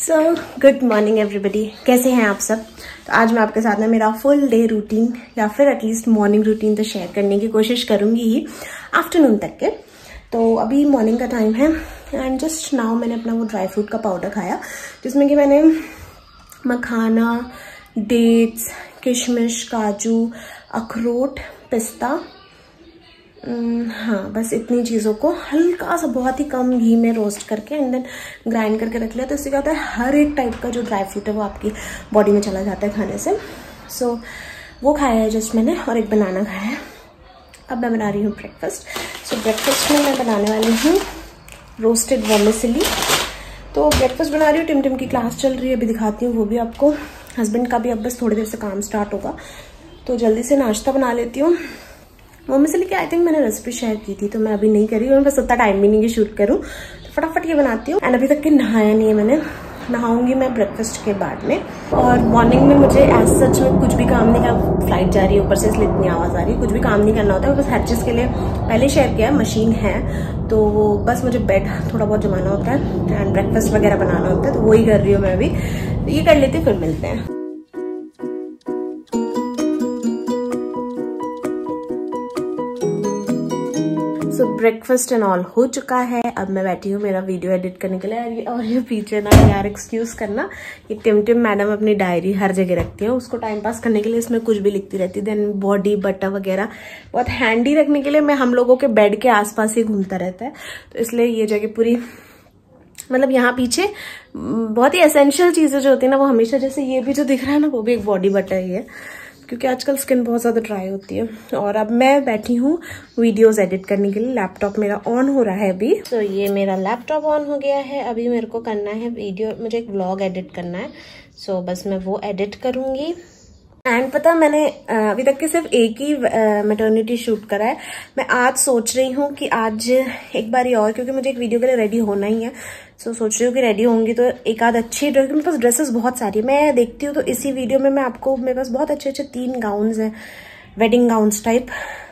So good morning everybody, कैसे हैं आप सब। तो आज मैं आपके साथ में मेरा फुल डे रूटीन या फिर एटलीस्ट मॉर्निंग रूटीन तो शेयर करने की कोशिश करूंगी ही आफ्टरनून तक के। तो अभी मॉर्निंग का टाइम है एंड जस्ट नाउ मैंने अपना वो ड्राई फ्रूट का पाउडर खाया, जिसमें कि मैंने मखाना, डेट्स, किशमिश, काजू, अखरोट, पिस्ता, हाँ बस इतनी चीज़ों को हल्का सा बहुत ही कम घी में रोस्ट करके एंड देन ग्राइंड करके रख लिया। तो इससे क्या होता है, हर एक टाइप का जो ड्राई फ्रूट है वो आपकी बॉडी में चला जाता है खाने से। सो वो खाया है जस्ट मैंने, और एक बनाना खाया है। अब मैं बना रही हूँ ब्रेकफास्ट। सो ब्रेकफास्ट में मैं बनाने वाली हूँ रोस्टेड वर्मिसेली। तो ब्रेकफास्ट बना रही हूँ, टिम की क्लास चल रही है, अभी दिखाती हूँ वो भी आपको। हस्बैंड का भी अब बस थोड़ी देर से काम स्टार्ट होगा, तो जल्दी से नाश्ता बना लेती हूँ। वर्मिसेली की आई थिंक मैंने रेसिपी शेयर की थी, तो मैं अभी नहीं कर रही हूँ, बस उतना टाइम भी नहीं कि शूट करूँ, तो फटाफट ये बनाती हूँ। एंड अभी तक के नहाया नहीं है मैंने, नहाऊंगी मैं ब्रेकफास्ट के बाद में। और मॉर्निंग में मुझे एज सच में कुछ भी काम नहीं करना। फ्लाइट जा रही है ऊपर से, इसलिए इतनी आवाज़ आ रही है। कुछ भी काम नहीं करना होता है, बस हर चीज़ के लिए पहले शेयर किया है, मशीन है तो बस मुझे बेड थोड़ा बहुत जमाना होता है एंड ब्रेकफास्ट वगैरह बनाना होता है, तो वही कर रही हूँ मैं अभी। तो ये कर लेती हूँ, फिर मिलते हैं। सो ब्रेकफास्ट एंड ऑल हो चुका है। अब मैं बैठी हूँ मेरा वीडियो एडिट करने के लिए। और ये पीछे ना यार एक्सक्यूज करना, ये टिम मैडम अपनी डायरी हर जगह रखती है, उसको टाइम पास करने के लिए इसमें कुछ भी लिखती रहती है। देन बॉडी बटर वगैरह बहुत हैंडी रखने के लिए मैं हम लोगों के बेड के आसपास ही घूमता रहता है, तो इसलिए ये जगह पूरी मतलब यहाँ पीछे बहुत ही एसेंशियल चीजें जो होती है ना वो हमेशा, जैसे ये भी जो दिख रहा है ना वो भी एक बॉडी बटर ही है, क्योंकि आजकल स्किन बहुत ज़्यादा ड्राई होती है। और अब मैं बैठी हूँ वीडियोस एडिट करने के लिए। लैपटॉप मेरा ऑन हो रहा है अभी, तो ये मेरा लैपटॉप ऑन हो गया है। अभी मेरे को करना है वीडियो, मुझे एक व्लॉग एडिट करना है, सो बस मैं वो एडिट करूँगी। एंड पता मैंने अभी तक के सिर्फ एक ही मैटरनिटी शूट करा है। मैं आज सोच रही हूँ कि आज एक बार और, क्योंकि मुझे एक वीडियो के लिए रेडी होना ही है, सो सोच रही हूँ कि रेडी होंगी तो एक आध अच्छी ड्रेस, मेरे पास ड्रेसेस बहुत सारी है, मैं देखती हूँ। तो इसी वीडियो में मैं आपको, मेरे पास बहुत अच्छे 3 गाउन्स हैं, वेडिंग गाउन्स टाइप।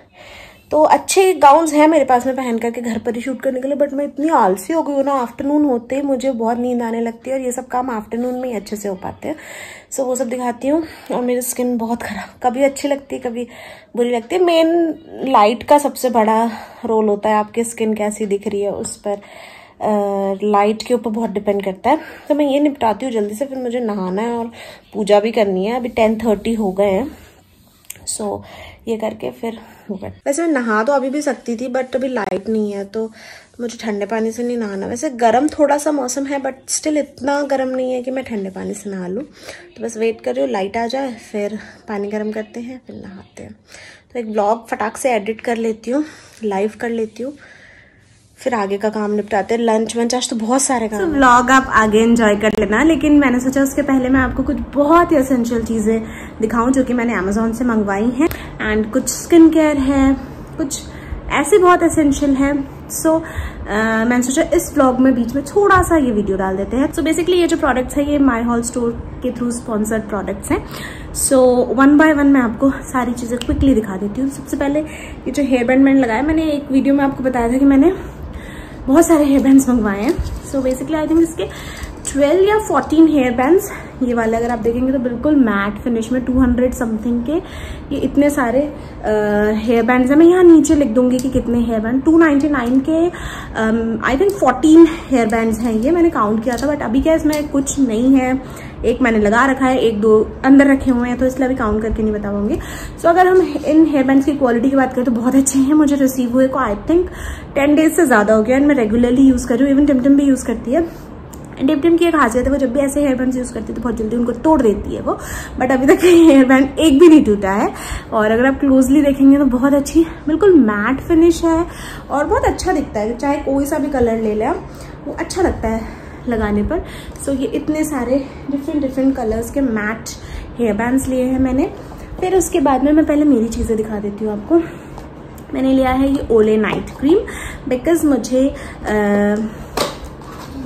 तो अच्छे गाउन्स हैं मेरे पास में पहन करके घर पर ही शूट करने के लिए, बट मैं इतनी आलसी हो गई हूँ ना, आफ्टरनून होते ही मुझे बहुत नींद आने लगती है, और ये सब काम आफ्टरनून में ही अच्छे से हो पाते हैं। सो वो सब दिखाती हूँ। और मेरी स्किन बहुत खराब, कभी अच्छी लगती है कभी बुरी लगती है। मेन लाइट का सबसे बड़ा रोल होता है, आपकी स्किन कैसी दिख रही है उस पर लाइट के ऊपर बहुत डिपेंड करता है। तो मैं ये निपटाती हूँ जल्दी से, फिर मुझे नहाना है और पूजा भी करनी है। अभी 10:30 हो गए हैं, सो ये करके फिर होगा। वैसे मैं नहा तो अभी भी सकती थी, बट अभी लाइट नहीं है तो मुझे ठंडे पानी से नहीं नहाना। वैसे गर्म थोड़ा सा मौसम है, बट स्टिल इतना गर्म नहीं है कि मैं ठंडे पानी से नहा लूँ। तो बस वेट कर रही हूँ लाइट आ जाए, फिर पानी गर्म करते हैं, फिर नहाते हैं। तो एक ब्लॉग फटाक से एडिट कर लेती हूँ, लाइव कर लेती हूँ, फिर आगे का काम निपटाते हैं। लंच वंच आज तो बहुत सारे काम। तो व्लॉग आप आगे एंजॉय कर लेना, लेकिन मैंने सोचा उसके पहले मैं आपको कुछ बहुत ही एसेंशियल चीजें दिखाऊं जो कि मैंने अमेजोन से मंगवाई हैं। एंड कुछ स्किन केयर है, कुछ ऐसे बहुत एसेंशियल है। सो मैंने सोचा इस व्लॉग में बीच में थोड़ा सा ये वीडियो डाल देते हैं। सो बेसिकली ये जो प्रोडक्ट्स है ये माई हॉल स्टोर के थ्रू स्पॉन्सर्ड प्रोडक्ट्स हैं। सो 1 बाय 1 मैं आपको सारी चीजें क्विकली दिखा देती हूँ। सबसे पहले ये जो हेयर बैंड मैंने लगाया, मैंने एक वीडियो में आपको बताया था कि मैंने बहुत सारे हेयर बैंड्स मंगवाए हैं। सो बेसिकली आई थिंक इसके 12 या 14 हेयर बैंड्स, ये वाले अगर आप देखेंगे तो बिल्कुल मैट फिनिश में 200 समथिंग के ये इतने सारे हेयर बैंड्स हैं। मैं यहाँ नीचे लिख दूंगी कि कितने हेयर बैंड, 299 के आई थिंक 14 हेयर बैंड्स हैं। ये मैंने काउंट किया था, बट अभी क्या इसमें कुछ नहीं है। एक मैंने लगा रखा है, 1-2 अंदर रखे हुए हैं, तो इसलिए अभी काउंट करके नहीं बता पाऊंगी। सो अगर हम इन हेयर बैंड्स की क्वालिटी की बात करें तो बहुत अच्छे हैं। मुझे रिसीव हुए को आई थिंक 10 डेज से ज्यादा हो गया, एंड मैं रेगुलरली यूज कर रही हूँ। इवन टिम भी यूज करती है। टिम की एक खासियत है, वो जब भी ऐसे हेयर बैंड यूज करती है तो बहुत जल्दी उनको तोड़ देती है वो, बट अभी तक हेयर बैंड एक भी नहीं टूटा है। और अगर आप क्लोजली देखेंगे तो बहुत अच्छी बिल्कुल मैट फिनिश है और बहुत अच्छा दिखता है। चाहे कोई सा भी कलर ले लें वो अच्छा लगता है लगाने पर। सो ये इतने सारे डिफरेंट कलर्स के मैट हेयर बैंड्स लिए हैं मैंने। फिर उसके बाद में मैं पहले मेरी चीज़ें दिखा देती हूँ आपको। मैंने लिया है ये ओले नाइट क्रीम, बिकॉज मुझे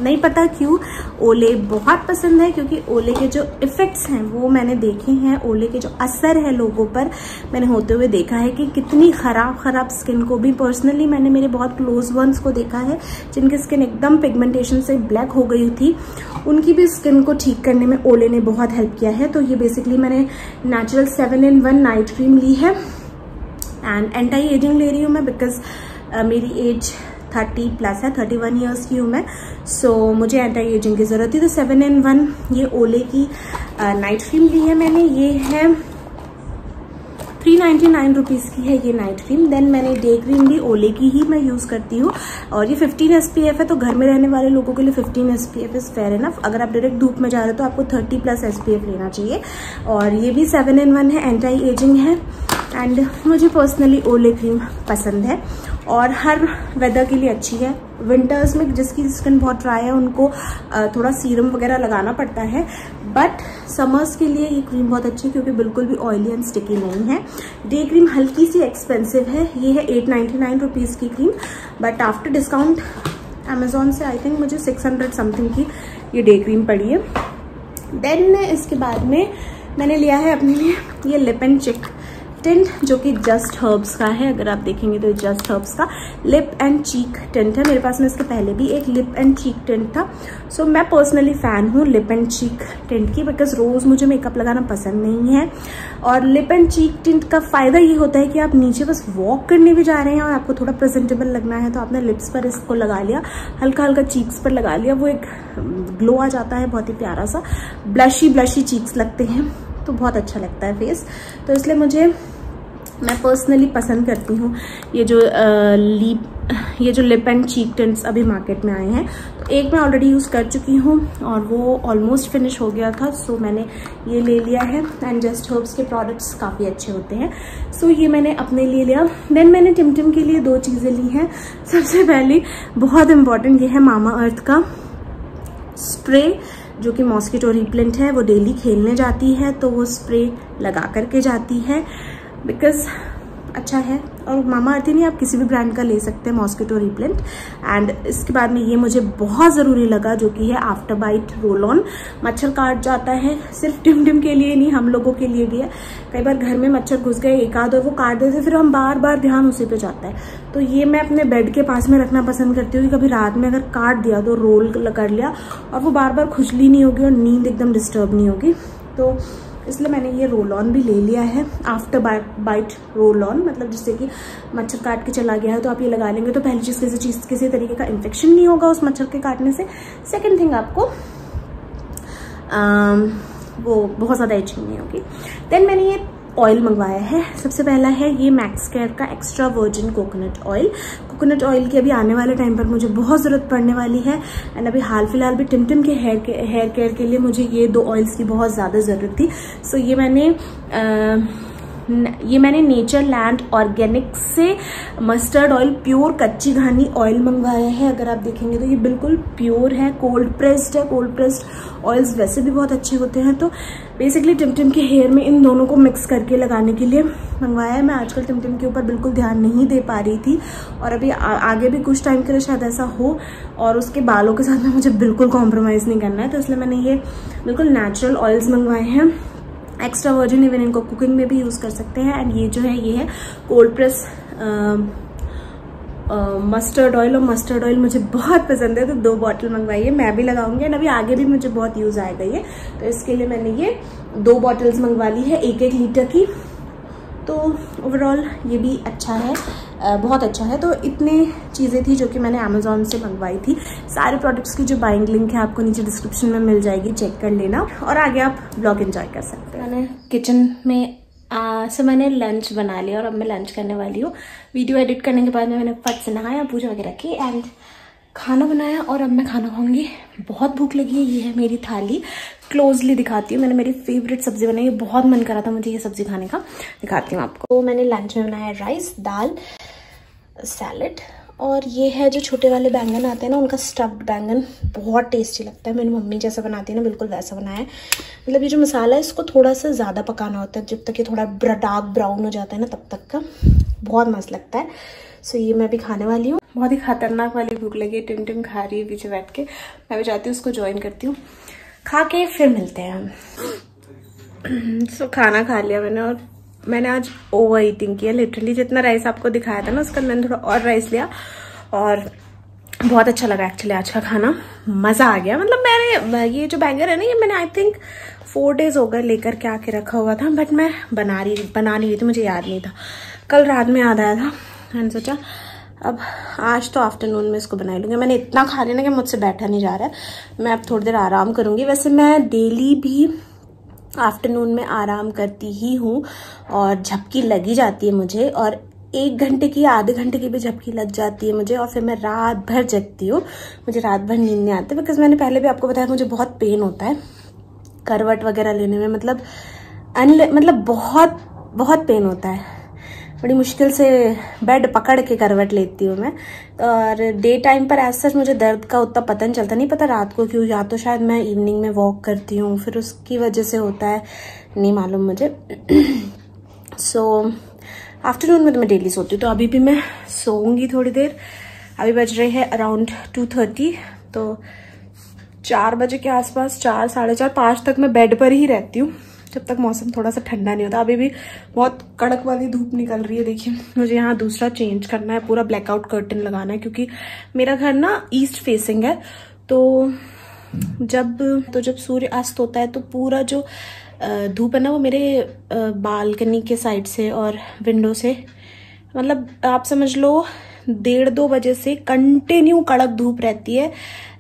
नहीं पता क्यों ओले बहुत पसंद है, क्योंकि ओले के जो इफेक्ट्स हैं वो मैंने देखे हैं, ओले के जो असर है लोगों पर मैंने होते हुए देखा है कि कितनी खराब स्किन को भी, पर्सनली मैंने मेरे बहुत क्लोज वंस को देखा है जिनकी स्किन एकदम पिगमेंटेशन से ब्लैक हो गई थी, उनकी भी स्किन को ठीक करने में ओले ने बहुत हेल्प किया है। तो ये बेसिकली मैंने नेचुरल 7-in-1 नाइट क्रीम ली है एंड एंटी एजिंग ले रही हूँ मैं, बिकॉज मेरी एज 30+ है, 31 ईयर्स की हूँ मैं। सो मुझे एंटी एजिंग की ज़रूरत थी, तो 7-in-1 ये ओले की नाइट क्रीम ली है मैंने। ये है 399 रुपीज़ की है ये नाइट क्रीम। देन मैंने डे क्रीम भी ओले की ही मैं यूज़ करती हूँ, और ये 15 SPF है, तो घर में रहने वाले लोगों के लिए 15 SPF इज़ फेयर इनफ। अगर आप डायरेक्ट धूप में जा रहे हो तो आपको 30+ SPF लेना चाहिए। और ये भी 7-in-1 है, एंटी एजिंग है, एंड मुझे पर्सनली ओले क्रीम पसंद है और हर वेदर के लिए अच्छी है। विंटर्स में जिसकी स्किन बहुत ड्राई है उनको थोड़ा सीरम वगैरह लगाना पड़ता है, बट समर्स के लिए ये क्रीम बहुत अच्छी है क्योंकि बिल्कुल भी ऑयली एंड स्टिकी नहीं है। डे क्रीम हल्की सी एक्सपेंसिव है, ये है 899 रुपीज़ की cream, but after discount Amazon से आई थिंक मुझे 600 समथिंग की ये डे क्रीम पड़ी है। देन इसके बाद में मैंने लिया है अपने लिए ये लिप एंड चिक टिंट, जो कि जस्ट हर्ब्स का है। अगर आप देखेंगे तो जस्ट हर्ब्स का लिप एंड चीक टिंट है। मेरे पास में इसके पहले भी एक लिप एंड चीक टिंट था। सो मैं पर्सनली फ़ैन हूँ लिप एंड चीक टिंट की, बिकॉज रोज़ मुझे मेकअप लगाना पसंद नहीं है। और लिप एंड चीक टिंट का फ़ायदा ये होता है कि आप नीचे बस वॉक करने भी जा रहे हैं और आपको थोड़ा प्रेजेंटेबल लगना है, तो आपने लिप्स पर इसको लगा लिया, हल्का हल्का चीक्स पर लगा लिया, वो एक ग्लो आ जाता है, बहुत ही प्यारा सा ब्लशी चीक्स लगते हैं, तो बहुत अच्छा लगता है फेस। तो इसलिए मैं पर्सनली पसंद करती हूँ ये जो लिप एंड चीक टिंट्स अभी मार्केट में आए हैं। तो एक मैं ऑलरेडी यूज़ कर चुकी हूँ और वो ऑलमोस्ट फिनिश हो गया था, सो मैंने ये ले लिया है। एंड जस्ट हर्ब्स के प्रोडक्ट्स काफ़ी अच्छे होते हैं, सो ये मैंने अपने लिए लिया। देन मैंने टिमटिम के लिए 2 चीज़ें ली हैं। सबसे पहली बहुत इम्पॉर्टेंट ये है मामा अर्थ का स्प्रे, जो कि मॉस्किटो रिपेलेंट है। वो डेली खेलने जाती है तो वो स्प्रे लगा करके जाती है, बिकॉज अच्छा है। और मामा अर्थ ही नहीं, आप किसी भी ब्रांड का ले सकते हैं मॉस्किटो रिपेलेंट। एंड इसके बाद में ये मुझे बहुत ज़रूरी लगा, जो कि है आफ्टर बाइट रोल ऑन। मच्छर काट जाता है, सिर्फ टिमटिम के लिए नहीं, हम लोगों के लिए भी है। कई बार घर में मच्छर घुस गए एक आध और वो काट देते, फिर हम बार बार ध्यान उसी पे जाता है। तो ये मैं अपने बेड के पास में रखना पसंद करती हूँ कि कभी रात में अगर काट दिया तो रोल कर लिया और वो बार बार खुजली नहीं होगी और नींद एकदम डिस्टर्ब नहीं होगी। तो इसलिए मैंने ये रोल ऑन भी ले लिया है, आफ्टर बाइट रोल ऑन, मतलब जिससे कि मच्छर काट के चला गया है तो आप ये लगा लेंगे तो पहली चीज़ किसी तरीके का इन्फेक्शन नहीं होगा उस मच्छर के काटने से। सेकंड थिंग, आपको वो बहुत ज़्यादा इचिंग नहीं होगी। देन मैंने ये ऑयल मंगवाया है। सबसे पहला है ये मैक्स केयर का extra virgin coconut oil. Coconut oil की अभी आने वाले टाइम पर मुझे बहुत ज़रूरत पड़ने वाली है। एंड अभी हाल फिलहाल भी टिमटिम के हेयर केयर के लिए मुझे ये 2 ऑयल्स की बहुत ज़्यादा ज़रूरत थी। सो ये मैंने नेचरलैंड ऑर्गेनिक से mustard oil pure kachi ghani oil मंगवाया है। अगर आप देखेंगे तो ये बिल्कुल प्योर है, कोल्ड प्रेस्ड है। कोल्ड प्रेस्ड ऑयल्स वैसे भी बहुत अच्छे होते हैं। तो बेसिकली टिमटिम के हेयर में इन दोनों को मिक्स करके लगाने के लिए मंगवाया है। मैं आजकल टिमटिम के ऊपर बिल्कुल ध्यान नहीं दे पा रही थी और अभी आगे भी कुछ टाइम के लिए शायद ऐसा हो, और उसके बालों के साथ में मुझे बिल्कुल कॉम्प्रोमाइज़ नहीं करना है। तो इसलिए मैंने ये बिल्कुल नेचुरल ऑयल्स मंगवाए हैं, एक्स्ट्रा वर्जिन। इवन इनको कुकिंग में भी यूज़ कर सकते हैं। एंड ये जो है ये है कोल्ड प्रेस मस्टर्ड ऑयल, और मस्टर्ड ऑयल मुझे बहुत पसंद है तो 2 बॉटल मंगवाई है, मैं भी लगाऊंगी। एंड अभी आगे भी मुझे बहुत यूज़ आएगा ये, तो इसके लिए मैंने ये 2 बॉटल्स मंगवा ली है 1-1 लीटर की। तो ओवरऑल ये भी अच्छा है, बहुत अच्छा है। तो इतनी चीज़ें थी जो कि मैंने अमेजोन से मंगवाई थी। सारे प्रोडक्ट्स की जो बाइंग लिंक है आपको नीचे डिस्क्रिप्शन में मिल जाएगी, चेक कर लेना और आगे आप ब्लॉग एंजॉय कर सकते हैं। मैंने किचन में से मैंने लंच बना लिया और अब मैं लंच करने वाली हूँ। वीडियो एडिट करने के बाद में मैंने फट से नहाया, पूजा वगैरह की एंड खाना बनाया और अब मैं खाना खाऊंगी। बहुत भूख लगी है। ये है मेरी थाली, क्लोजली दिखाती हूँ। मैंने मेरी फेवरेट सब्जी बनाई है, बहुत मन करा था मुझे ये सब्जी खाने का, दिखाती हूँ आपको। तो मैंने लंच में बनाया राइस, दाल, सैलड और ये है जो छोटे वाले बैंगन आते हैं ना, उनका स्टफ्ड बैंगन बहुत टेस्टी लगता है। मेरी मम्मी जैसा बनाती है ना, बिल्कुल वैसा बनाया है। मतलब ये जो मसाला है इसको थोड़ा सा ज़्यादा पकाना होता है, जब तक ये थोड़ा डार्क ब्राउन हो जाता है ना तब तक का, बहुत मस्त लगता है। सो ये मैं भी खाने वाली हूँ। बहुत ही खतरनाक वाली भूख लगी, टिम खा रही है पीछे बैठ के। मैं भी जाती हूँ उसको ज्वाइन करती हूँ, खा के फिर मिलते हैं हम। सो खाना खा लिया मैंने, और मैंने आज ओवर ईटिंग किया लिटरली। जितना राइस आपको दिखाया था ना उसका मैंने थोड़ा और राइस लिया, और बहुत अच्छा लगा एक्चुअली आज का खाना, मज़ा आ गया। मतलब मैंने ये जो बैंगन है ना, ये मैंने आई थिंक 4 days हो गए लेकर के आके रखा हुआ था, बट मैं बना नहीं रही थी, मुझे याद नहीं था। कल रात में याद आया था, मैंने सोचा अब आज तो आफ्टरनून में इसको बना लूँगी। मैंने इतना खा लिया ना कि मुझसे बैठा नहीं जा रहा है। मैं अब थोड़ी देर आराम करूँगी। वैसे मैं डेली भी आफ्टरनून में आराम करती ही हूँ, और झपकी लगी जाती है मुझे, और 1 घंटे की आधे घंटे की भी झपकी लग जाती है मुझे, और फिर मैं रात भर जगती हूँ। मुझे रात भर नींद नहीं आती, बिकॉज मैंने पहले भी आपको बताया मुझे बहुत पेन होता है करवट वगैरह लेने में। मतलब बहुत पेन होता है। बड़ी मुश्किल से बेड पकड़ के करवट लेती हूँ मैं। और डे टाइम पर ऐसा सच मुझे दर्द का उतना पता नहीं चलता, नहीं पता रात को क्यों, या तो शायद मैं इवनिंग में वॉक करती हूँ फिर उसकी वजह से होता है, नहीं मालूम मुझे। सो आफ्टरनून में तो मैं डेली सोती हूँ, तो अभी भी मैं सोऊंगी थोड़ी देर। अभी बज रहे हैं अराउंड 2:30, तो 4 बजे के आसपास, 4, साढ़े 4, 5 तक मैं बेड पर ही रहती हूँ, जब तक मौसम थोड़ा सा ठंडा नहीं होता। अभी भी बहुत कड़क वाली धूप निकल रही है। देखिए मुझे यहाँ दूसरा चेंज करना है, पूरा ब्लैकआउट कर्टन लगाना है, क्योंकि मेरा घर ना ईस्ट फेसिंग है। तो जब सूर्य अस्त होता है तो पूरा जो धूप है ना वो मेरे बालकनी के साइड से और विंडो से, मतलब आप समझ लो 1:30-2 बजे से कंटिन्यू कड़क धूप रहती है,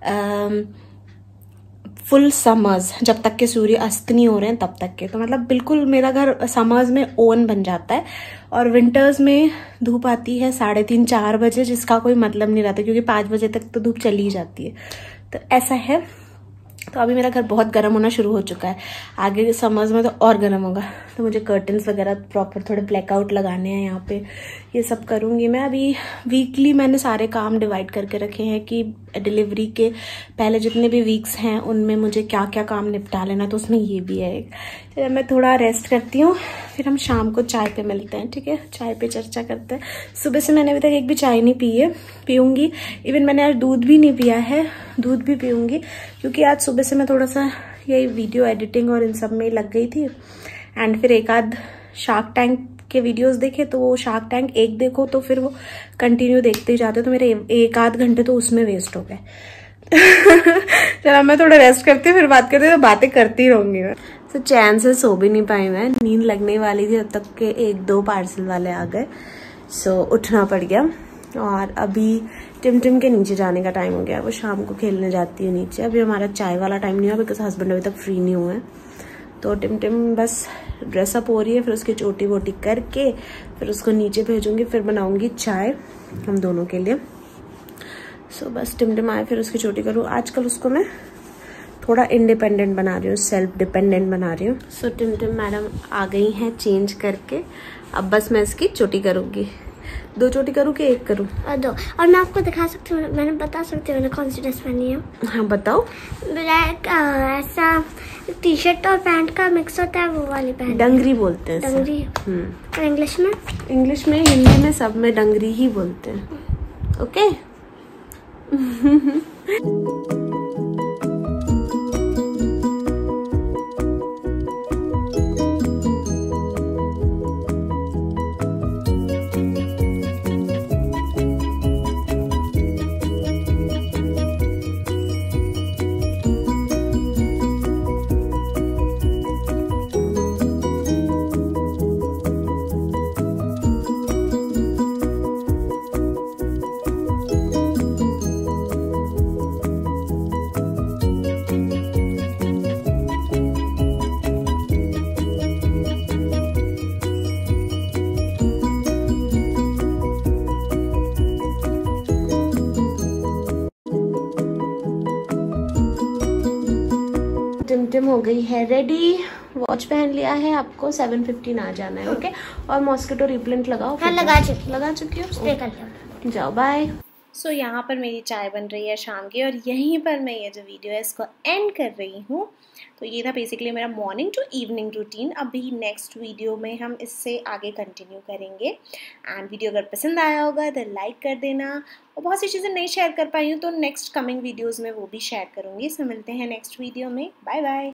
फुल समर्स, जब तक के सूर्य अस्त नहीं हो रहे हैं तब तक के। तो मतलब बिल्कुल मेरा घर समर्स में ओवन बन जाता है, और विंटर्स में धूप आती है 3:30-4 बजे, जिसका कोई मतलब नहीं रहता, क्योंकि 5 बजे तक तो धूप चली जाती है। तो ऐसा है। तो अभी मेरा घर बहुत गर्म होना शुरू हो चुका है, आगे समर्स में तो और गर्म होगा। तो मुझे कर्टन्स वगैरह प्रॉपर थोड़े ब्लैकआउट लगाने हैं यहाँ पे, ये सब करूँगी मैं। अभी वीकली मैंने सारे काम डिवाइड करके रखे हैं कि डिलीवरी के पहले जितने भी वीक्स हैं उनमें मुझे क्या क्या काम निपटा लेना, तो उसमें ये भी है एक। तो मैं थोड़ा रेस्ट करती हूँ, फिर हम शाम को चाय पे मिलते हैं, ठीक है? चाय पे चर्चा करते हैं। सुबह से मैंने अभी तक एक भी चाय नहीं पी है, पीऊँगी। इवन मैंने आज दूध भी नहीं पिया है, दूध भी पीऊँगी, क्योंकि आज सुबह से मैं थोड़ा सा यही वीडियो एडिटिंग और इन सब में लग गई थी। एंड फिर एक आध शार्क टैंक के वीडियोस देखे, तो वो शार्क टैंक एक देखो तो फिर वो कंटिन्यू देखते ही जाते, तो मेरे 1 आध घंटे तो उसमें वेस्ट हो गए। चलो मैं थोड़ा रेस्ट करती हूँ, फिर बात करते हैं। तो बातें करती रहूंगी मैं। तो चैन से सो भी नहीं पाई मैं, नींद लगने वाली थी, जब तक के 1-2 पार्सल वाले आ गए। सो उठना पड़ गया। और अभी टिम के नीचे जाने का टाइम हो गया, वो शाम को खेलने जाती है नीचे। अभी हमारा चाय वाला टाइम नहीं हुआ, बिकॉज हस्बैंड अभी तक फ्री नहीं हुए हैं। तो टिम बस ड्रेसअप हो रही है, फिर उसकी चोटी वोटी करके फिर उसको नीचे भेजूंगी, फिर बनाऊंगी चाय हम दोनों के लिए। सो बस टिम आए फिर उसकी चोटी करूँ। आजकल उसको मैं थोड़ा इंडिपेंडेंट बना रही हूँ, सेल्फ डिपेंडेंट बना रही हूँ। सो टिम मैडम आ गई हैं चेंज करके, अब बस मैं इसकी चोटी करूँगी। 2 चोटी करूँ कि 1 करूँ? 2। और मैं आपको दिखा सकती हूँ, मैंने बता सकती हूँ मैंने कौन सी ड्रेस पहनी है। हाँ बताओ। ब्लैक ऐसा टी-शर्ट और पैंट का मिक्स होता है, वो वाली पैंट। डंगरी बोलते हैं। डंगरी। और इंग्लिश में हिंदी में सब में डंगरी ही बोलते हैं। ओके। टिम हो गई है रेडी, वॉच पहन लिया है, आपको 7:15 आ जाना है। ओके। और मॉस्किटो रिपेलेंट लगाओ। हाँ लगा चुकी हो? स्प्रे कर लिया। जाओ बाय। सो यहाँ पर मेरी चाय बन रही है शाम की, और यहीं पर मैं ये जो वीडियो है इसको एंड कर रही हूँ। तो ये था बेसिकली मेरा मॉर्निंग टू इवनिंग रूटीन। अभी नेक्स्ट वीडियो में हम इससे आगे कंटिन्यू करेंगे। एंड वीडियो अगर पसंद आया होगा तो लाइक कर देना, और बहुत सी चीज़ें नहीं शेयर कर पाई हूँ तो नेक्स्ट कमिंग वीडियोज़ में वो भी शेयर करूँगी। सो मिलते हैं नेक्स्ट वीडियो में। Bye bye.